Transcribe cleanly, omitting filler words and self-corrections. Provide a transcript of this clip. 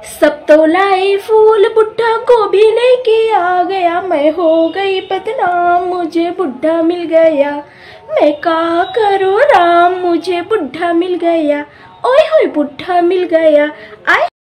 सब तो लाए फूल, बुढ़ा गोभी लेके आ गया। मैं हो गई बदनाम, मुझे बुढ़ा मिल गया। मैं क्या करूँ राम, मुझे बुढ़ा मिल गया। ओए होए बुढ़ा मिल गया। आए